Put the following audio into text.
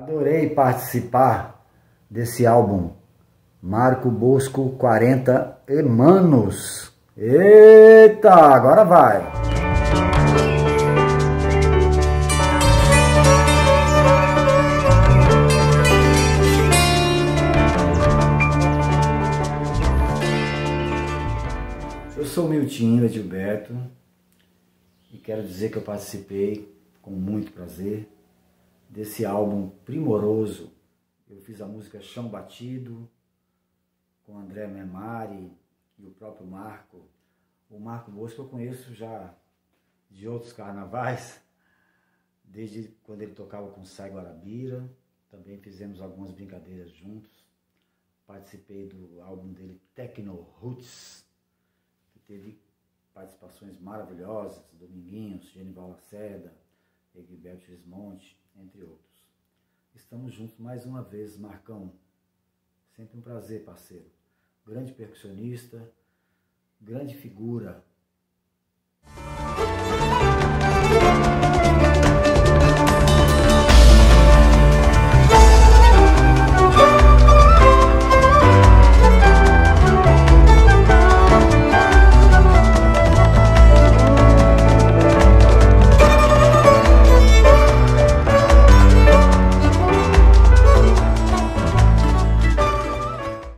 Adorei participar desse álbum. Marco Bosco 40 Manos. Eita, agora vai! Eu sou o Miltinho Edilberto e quero dizer que eu participei com muito prazer desse álbum primoroso. Eu fiz a música Chão Batido com o André Memari e o próprio Marco. O Marco Bosco eu conheço já de outros carnavais, desde quando ele tocava com o Sai Guarabira. Também fizemos algumas brincadeiras juntos. Participei do álbum dele Techno Roots, que teve participações maravilhosas, Dominguinhos, Genival Lacerda, Egbert, Gismonti, entre outros. Estamos juntos mais uma vez, Marcão. Sempre um prazer, parceiro. Grande percussionista, grande figura